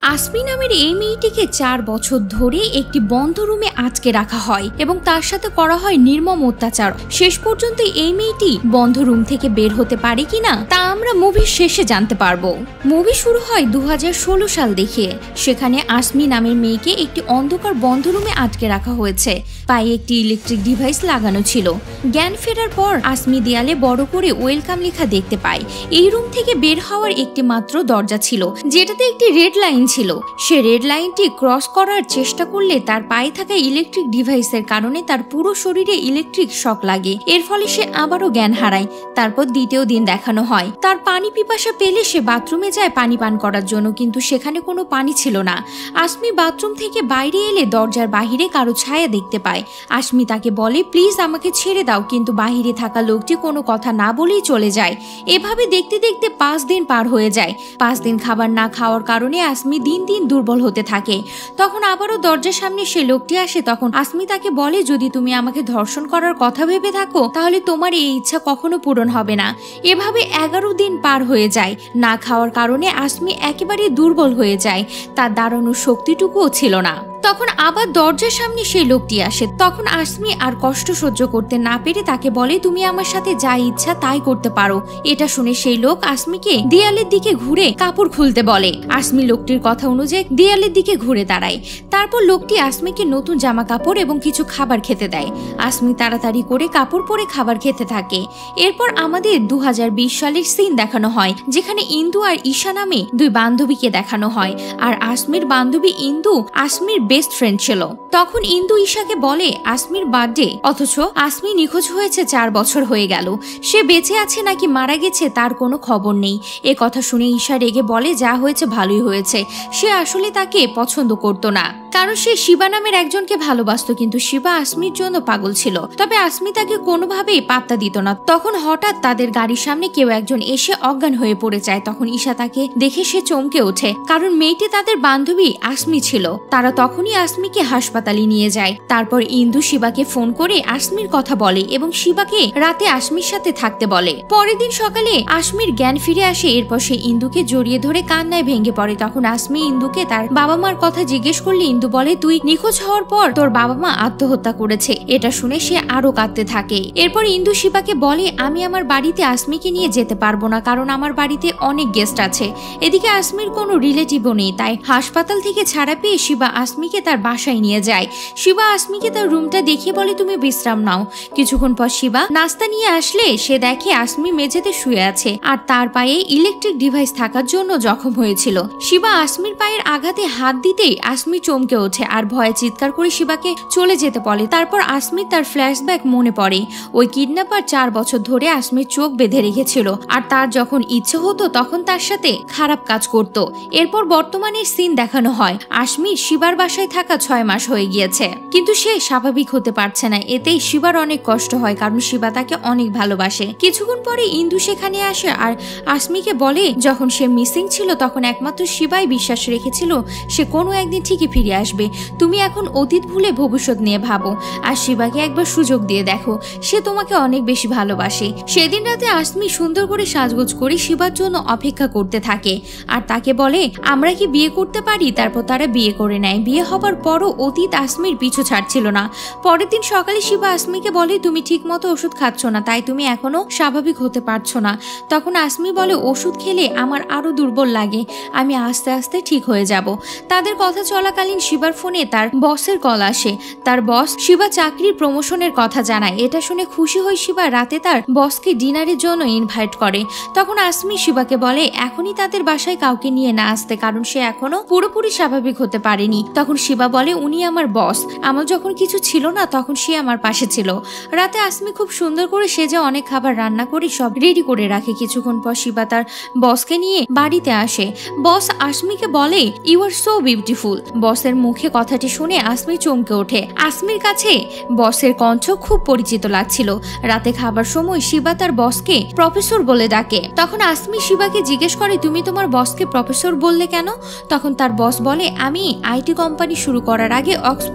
আসমি নামের এই মেয়েটিকে 4 বছর ধরে একটি বন্ধ রুমে আটকে রাখা হয় এবং তার সাথে করা হয় নির্মম অত্যাচার। শেষ পর্যন্ত এই মেয়েটি বন্ধ রুম থেকে বের হতে পারে কিনা তা আমরা মুভির শেষে জানতে পারবো। মুভি শুরু হয় 2016 সাল দেখিয়ে। সেখানে আসমি নামের মেয়েকে একটি অন্ধকার বন্ধ রুমে আটকে রাখা হয়েছে। পায়ে একটি ইলেকট্রিক ডিভাইস লাগানো ছিল। জ্ঞান ফেরার পর আসমি দেয়ালে বড় করে ওয়েলকাম লেখা দেখতে পায়। এই রুম থেকে বের হওয়ার একটি মাত্র দরজা ছিল, যেটাতে একটি রেড লাইন ছিল। সে রেড লাইনটি ক্রস করার চেষ্টা করলে তার পায়ে থাকা ইলেকট্রিক ডিভাইসের কারণে তার পুরো শরীরে ইলেকট্রিক শক লাগে। এর ফলে সে আবারও জ্ঞান হারায়। তারপর দ্বিতীয় দিন দেখানো হয় তার পানি পিপাসা পেলে সে বাথরুমে যায় পানি পান করার জন্য, কিন্তু সেখানে কোনো পানি ছিল না। আসমি বাথরুম থেকে বাইরে এলে দরজার বাহিরে কারো ছায়া দেখতে পায়। আসমি তাকে বলে, প্লিজ আমাকে ছেড়ে দাও, কিন্তু বাহিরে থাকা লোকটি কোনো কথা না বলেই চলে যায়। এভাবে দেখতে দেখতে 5 দিন পার হয়ে যায়। 5 দিন খাবার না খাওয়ার কারণে আসমি দিন দিন দুর্বল হতে থাকে। তখন আবারও দরজার সামনে সে লোকটি আসে। তখন আসমি তাকে বলে, যদি তুমি আমাকে ধর্ষণ করার কথা ভেবে থাকো তাহলে তোমার এই ইচ্ছা কখনো পূরণ হবে না। এভাবে 11 দিন পার হয়ে যায়। না খাওয়ার কারণে আসমি একেবারে দুর্বল হয়ে যায়। তার দাঁড়ানোর শক্তিটুকুও ছিল না। তখন আবার দরজার সামনে সেই লোকটি আসে। তখন আসমি আর কষ্ট সহ্য করতে না পেরে তাকে বলে, তুমি আমার সাথে যা ইচ্ছা তাই করতে পারো। এটা শুনে সেই লোক আসমিকে দেয়ালের দিকে ঘুরে কাপড় খুলতে বলে। আসমি লোকটির কথা অনুযায়ী দেয়ালের দিকে ঘুরে দাঁড়ায়। তারপর লোকটি আসমিকে নতুন জামা কাপড় এবং কিছু খাবার খেতে দেয়। আসমি তাড়াতাড়ি করে কাপড় পরে খাবার খেতে থাকে। এরপর আমাদের 2020 সালের সিন দেখানো হয়, যেখানে ইন্দু আর ঈশা নামে 2 বান্ধবীকে দেখানো হয়। আর আসমির বান্ধবী ইন্দু আসমির বেস্ট ফ্রেন্ড ছিল। তখন ইন্দু ঈশাকে বলে আসমির বার্থডে, অথচ আসমি নিখোঁজ হয়েছে 4 বছর হয়ে গেল। সে বেঁচে আছে নাকি মারা গেছে তার কোনো খবর নেই। এ কথা শুনে ঈশা রেগে বলে, যা হয়েছে ভালোই হয়েছে। সে আসলে তাকে পছন্দ করত না, কারণ সে শিবা নামের একজনকে ভালোবাসত, কিন্তু শিবা আসমির জন্য পাগল ছিল। তবে আসমি তাকে কোনোভাবেই পাত্তা দিত না। তখন হঠাৎ তাদের গাড়ির সামনে কেউ একজন এসে অজ্ঞান হয়ে পড়ে যায়। তখন ঈশা তাকে দেখে সে চমকে ওঠে, কারণ মেয়েটি তাদের বান্ধবী আসমি ছিল। তারা তখনই আসমিকে হাসপাতালে নিয়ে যায়। তারপর ইন্দু শিবাকে ফোন করে আসমির কথা বলে এবং শিবাকে রাতে আসমির সাথে থাকতে বলে। পরের দিন সকালে আসমির জ্ঞান ফিরে আসে। এরপর সে ইন্দুকে জড়িয়ে ধরে কান্নায় ভেঙে পড়ে। তখন আসমি ইন্দুকে তার বাবা মার কথা জিজ্ঞেস করলে ইন্দু বলে, তুই নিখোঁজ হওয়ার পর তোর বাবা মা আত্মহত্যা করেছে। এটা শুনে সে আরো কাঁদতে থাকে। এরপর ইন্দু শিবাকে বলে, আমি আমার বাড়িতে আসমিকে নিয়ে যেতে পারবো না, কারণ আমার বাড়িতে অনেক গেস্ট আছে। এদিকে আসমির কোনো রিলেটিভও নেই। তাই হাসপাতাল থেকে ছাড়া পেয়ে শিবা আসমিকে তার বাসায় নিয়ে যায়। শিবা আসমিকে তার রুমটা দেখিয়ে বলে, তুমি বিশ্রাম নাও। কিছুক্ষণ পর শিবা নাস্তা নিয়ে আসলে সে দেখে আসমি মেঝেতে শুয়ে আছে আর তার পায়ে ইলেকট্রিক ডিভাইস থাকার জন্য জখম হয়েছিল। শিবা আসমির পায়ের আঘাতে হাত দিতেই আসমি চমকে ওঠে আর ভয়ে চিৎকার করে শিবাকে চলে যেতে বলে। তারপর আসমির তার ফ্ল্যাশব্যাক মনে পড়ে। ওই কিডন্যাপার 4 বছর ধরে আসমির চোখ বেঁধে রেখেছিল আর তার যখন ইচ্ছে হতো তখন তার সাথে খারাপ কাজ করত। এরপর বর্তমানের সিন দেখানো হয়। আসমির শিবার বাসায় থাকা 6 মাস হয়ে গিয়েছে, কিন্তু সে স্বাভাবিক হতে পারছে না। এতেই শিবার অনেক কষ্ট হয়, কারণ শিবা তাকে অনেক ভালোবাসে। কিছুক্ষণ পরে ইন্দু সেখানে আসে আর আসমিকে বলে, যখন সে মিসিং ছিল তখন একমাত্র শিবাই বিশ্বাস রেখেছিল সে কোনো একদিন ঠিকই ফিরে আসবে। তুমি এখন অতীত ভুলে ভবিষ্যৎ নিয়ে ভাবো আর শিবাকে একবার সুযোগ দিয়ে দেখো, সে তোমাকে অনেক বেশি ভালোবাসে। সেদিন রাতে আসমি সুন্দর করে সাজগোজ করে শিবার জন্য অপেক্ষা করতে থাকে আর তাকে বলে, আমরা কি বিয়ে করতে পারি? তারপর তারা বিয়ে করে নেয়। বিয়ে হবার পরও অতীত আসমির পিছু ছাড়ছিল না। পরের দিন সকালে শিবা আসমিকে বলে, তুমি ঠিক মতো ওষুধ খাচ্ছ না, তাই তুমি এখনো স্বাভাবিক হতে পারছো না। তখন আসমি বলে, ওষুধ খেলে আমার আরো দুর্বল লাগে, আমি আস্তে আস্তে ঠিক হয়ে যাব। তাদের কথা চলাকালীন শিবার ফোনে তার বসের কল আসে। তার বস শিবা চাকরির প্রমোশনের কথা জানায়। এটা শুনে খুশি হয়ে শিবা রাতে তার বসকে ডিনারের জন্য ইনভাইট করে। তখন আসমি শিবাকে বলে, এখনই তাদের বাসায় কাউকে নিয়ে না আসতে, কারণ সে এখনো পুরোপুরি স্বাভাবিক হতে পারেনি। তখন শিবা বলে, উনি আমার বস, আমার যখন কিছু ছিল না তখন সে আমার পাশে ছিল। রাতে আসমি খুব সুন্দর করে সেজে অনেক খাবার রান্না করে সব রেডি করে রাখে। কিছুক্ষণ পর শিবা তার বসকে নিয়ে বাড়িতে আসে। বস আসমিকে বলে, ইউ আর সো বিউটিফুল। বসের মুখে কথাটি শুনে আসমি চমকে ওঠে। আসমির কাছে বসের কণ্ঠ খুব পরিচিত লাগছিল। রাতে খাবার সময় শিবা তার বসকে প্রফেসর বলে ডাকে। তখন আসমি শিবাকে জিজ্ঞেস করে, তুমি তোমার বসকে প্রফেসর বললে কেন? তখন তার বস বলে, আমি আইটি কোম্পানি শুরু করার আগে অক্সফোর্ড ইউনিভার্সিটি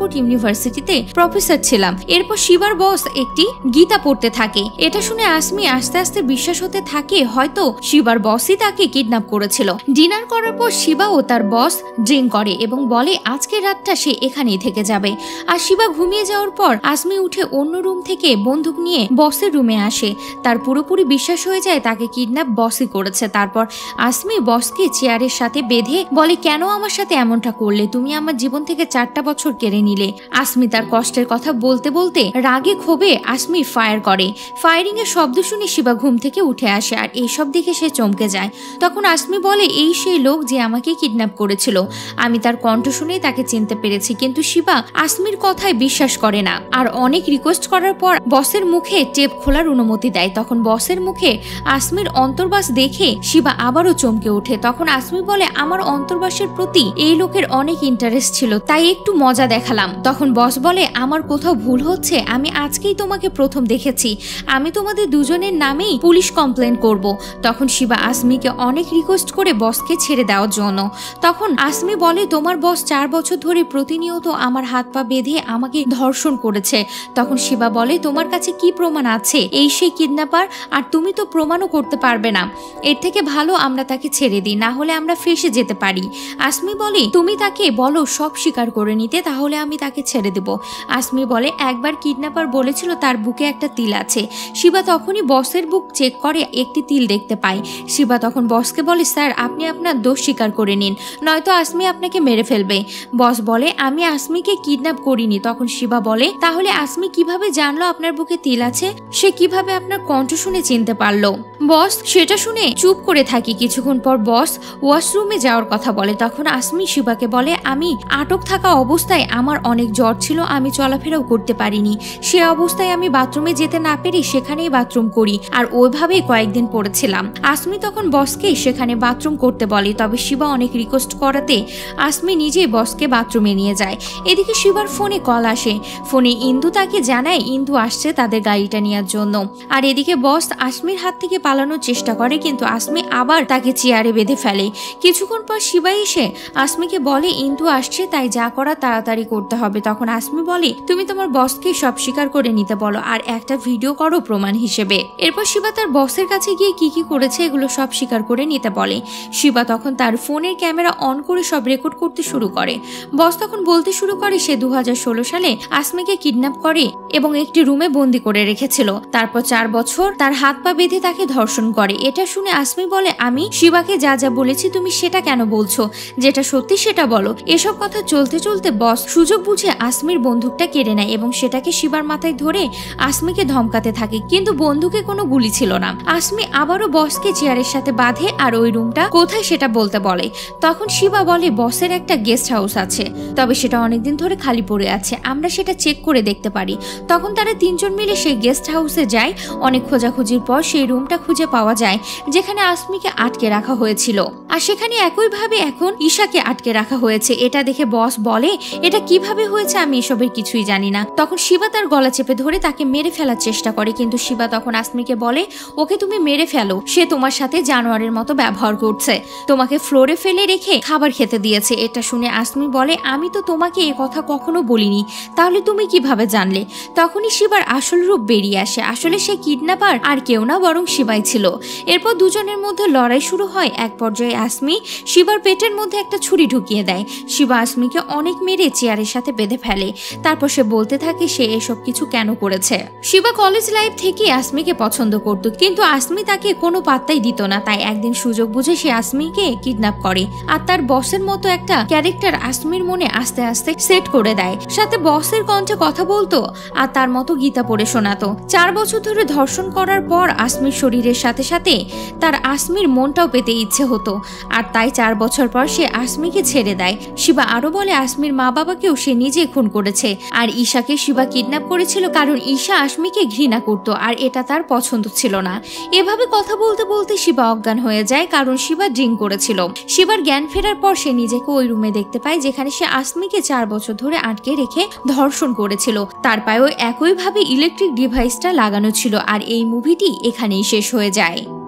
ইউনিভার্সিটিতে প্রফেসর ছিলাম। এরপর শিবার বস একটি গীতা পড়তে থাকে। এটা শুনে আসমি আস্তে আস্তে বিশ্বাস হতে থাকে হয়তো শিবার বসই তাকে কিডন্যাপ করেছিল। ডিনার করার পর শিবা ও তার বস ড্রিঙ্ক করে এবং বলে আজকের রাতটা সে এখানেই থেকে যাবে। আর শিবা ঘুমিয়ে যাওয়ার পর আসমি উঠে অন্য রুম থেকে বন্দুক নিয়ে বসের রুমে আসে। তার পুরোপুরি বিশ্বাস হয়ে যায় তাকে কিডন্যাপ বসই করেছে। তারপর আসমি বসকে চেয়ারের সাথে বেঁধে বলে কেন আমার সাথে এমনটা করলে, তুমি আমার জীবন থেকে 4টা বছর কেড়ে নিলে। আসমি তার কষ্টের কথা বলতে বলতে রাগে ক্ষোভে আসমি ফায়ার করে। ফায়ারিং এর শব্দ শুনে শিবা ঘুম থেকে উঠে আসে আর এইসব দেখে সে চমকে যায়। তখন আসমি বলে এই সেই লোক যে আমাকে কিডন্যাপ করেছিল। আমি তার কণ্ঠ শুনেই তাকে চিনতে পেরেছি। কিন্তু শিবা আসমির কথায় বিশ্বাস করে না আর অনেক রিকোয়েস্ট করার পর বসের মুখে টেপ খোলার অনুমতি দেয়। তখন বসের মুখে আসমির অন্তর্বাস দেখে শিবা আবারও চমকে ওঠে। তখন আসমি বলে আমার অন্তর্বাসের প্রতি এই লোকের অনেক ইন্টারেস্ট ছিল, তাই একটু মজা দেখালাম। তখন বস বলে আমার কোথাও ভুল হচ্ছে, আমি আজকেই তোমাকে প্রথম দেখেছি, আমি তোমাদের দুজনের নামেই পুলিশ কমপ্লেন করব। তখন শিবা আসমিকে অনেক রিকোয়েস্ট করে বসকে ছেড়ে দেওয়ার জন্য। তখন আসমি বলে তোমার বস 4 বছর ধরে প্রতিনিয়ত আমার হাত পা বেঁধে আমাকে ধর্ষণ করেছে। তখন শিবা বলে তোমার কাছে কি প্রমাণ আছে এই সেই কিডন্যাপার, আর তুমি তো প্রমাণও করতে পারবে না। এর থেকে ভালো আমরা তাকে ছেড়ে দিই, না হলে আমরা ফেঁসে যেতে পারি। আসমি বলে তুমি তাকে বলো সব স্বীকার করে নিতে, তাহলে আমি তাকে ছেড়ে দেব। আসমি বলে একবার কিডন্যাপার বলেছিল তার বুকে একটা তিল আছে। শিবা তখনই বসের বুক চেক করে একটি তিল দেখতে পায়। শিবা তখন বসকে বলে স্যার আপনি আপনার দোষ স্বীকার করে নিন, নয়তো আসমি আপনাকে মেরে ফেলবে। বস বলে আমি আসমিকে কিডন্যাপ করিনি। তখন শিবা বলে তাহলে আসমি কিভাবে জানলো আপনার বুকে তিল আছে, সে কিভাবে আপনার কণ্ঠ শুনে চিনতে পারলো? বস সেটা শুনে চুপ করে থাকি। কিছুক্ষণ পর বস ওয়াশরুমে যাওয়ার কথা বলে। তখন আসমি শিবাকে বলে আমি আটক থাকা অবস্থায় আমার অনেক জ্বর ছিল, আমি চলাফেরাও করতে পারিনি। সে অবস্থায় আমি বাথরুমে যেতে না পেরে সেখানেই বাথরুম করি আর ওইভাবেই কয়েকদিন পড়েছিলাম। আসমি তখন বসকে সেখানে বাথরুম করতে বলে। তবে শিবা অনেক রিকোয়েস্ট করাতে আসমি নিজেই বসকে বাথরুমে নিয়ে যায়। এদিকে শিবার ফোনে কল আসে। ফোনে ইন্দু তাকে জানায় ইন্দু আসছে তাদের গাড়িটা নেওয়ার জন্য। আর এদিকে বস আসমির হাত থেকে পালানোর চেষ্টা করে, কিন্তু আসমি আবার তাকে চেয়ারে বেঁধে ফেলে। কিছুক্ষণ পর শিবা এসে আসমিকে বলে ইন্দু আসছে, তাই যা করা তাড়াতাড়ি করতে হবে। তখন আসমি বলে তুমি তোমার বসকে সব স্বীকার করে নিতে বলো আর একটা ভিডিও করো প্রমাণ হিসেবে। এরপর শিবা তার বসের কাছে গিয়ে কি কি করেছে এগুলো সব স্বীকার করে নিতে বলে। শিবা তখন তার ফোনের ক্যামেরা অন করে সব রেকর্ড করতে শুরু করে। বস তখন বলতে শুরু করে সে 2016 সালে আসমিকে কিডন্যাপ করে এবং একটি রুমে বন্দি করে রেখেছিল। তারপর 4 বছর তার হাত পা বেঁধে তাকে ধর্ষণ করে। এটা শুনে আসমি বলে আমি শিবাকে যা যা বলেছি তুমি সেটা কেন বলছো, যেটা সত্যি সেটা বলো। এসব কথা চলতে চলতে বস সুযোগ বুঝে আসমির বন্দুকটা কেড়ে নেয় এবং সেটাকে শিবার মাথায় ধরে আসমিকে ধমকাতে থাকে, কিন্তু বন্দুকে কোনো গুলি ছিল না। আসমি আবারও বসকে চেয়ারের সাথে বাঁধে আর ওই রুমটা কোথায় সেটা বলতে বলে। তখন শিবা বলে বসের একটা গেস্ট হাউস আছে, তবে সেটা অনেকদিন ধরে খালি পড়ে আছে, আমরা সেটা চেক করে দেখতে পারি। তখন তারা 3 জন মিলে সেই গেস্ট হাউসে যায়। অনেক খোঁজাখুঁজির পর সেই রুমটা খুঁজে পাওয়া যায় যেখানে আসমিকে আটকে রাখা হয়েছিল, আর সেখানে একইভাবে এখন ঈশাকে আটকে রাখা হয়েছে। এটা দেখে বস বলে এটা কিভাবে হয়েছে আমি এসবের কিছুই জানি না। তখন শিবা তার গলা চেপে ধরে তাকে মেরে ফেলার চেষ্টা করে, কিন্তু শিবা তখন আসমিকে বলে ওকে তুমি মেরে ফেলো, সে তোমার সাথে জানোয়ারের মতো ব্যবহার করছে, তোমাকে ফ্লোরে ফেলে রেখে খাবার খেতে দিয়েছে। এটা শুনে আসমি বলে আমি তো তোমাকে এ কথা কখনো বলিনি, তাহলে তুমি কিভাবে জানলে? তখনই শিবার আসল রূপ বেরিয়ে আসে। আসলে সে কিডন্যাপার আর কেউ না বরং শিবাই ছিল। এরপর দুজনের মধ্যে লড়াই শুরু হয়। এক পর্যায়ে আসমি শিবার পেটের মধ্যে একটা ছুরি ঢুকিয়ে দেয়। শিবা আসমিকে অনেক মেরে চেয়ারের সাথে বেঁধে ফেলে। তারপর সে বলতে থাকে সে এসব কিছু কেন করেছে। শিবা কলেজ লাইফ থেকে আসমিকে পছন্দ করত, কিন্তু আসমি তাকে কোনো পাত্তাই দিত না। তাই একদিন সুযোগ বুঝে সে আসমিকে কিডন্যাপ করে আর তার বসের মতো একটা ক্যারেক্টার আসমির মনে আস্তে আস্তে সেট করে দেয়। সাথে বসের কণ্ঠে কথা বলতো আর তার মতো গীতা পড়ে শোনাতো। 4 বছর ধরে ধর্ষণ করার পর আসমির শরীরের সাথে সাথে তার আসমির মনটাও পেতে ইচ্ছে হতো, আর তাই 4 বছর পর সে আসমিকে ছেড়ে দেয়। শিবা আরো বলে আসমির মা বাবাকেও সে নিজে খুন করেছে আর ঈশাকে শিবা কিডন্যাপ করেছিল কারণ ঈশা আসমিকে ঘৃণা করত আর এটা তার পছন্দ ছিল না। এভাবে কথা বলতে বলতে শিবা অজ্ঞান হয়ে যায় কারণ শিবা ড্রিঙ্ক করেছিল। শিবার জ্ঞান ফেরার পর সে নিজেকে ওই রুমে দেখতে পায় যেখানে সে আসমিকে 4 বছর ধরে আটকে রেখে ধর্ষণ করেছিল। তার পায়েও একইভাবে ইলেকট্রিক ডিভাইসটা লাগানো ছিল। আর এই মুভিটি এখানেই শেষ হয়ে যায়।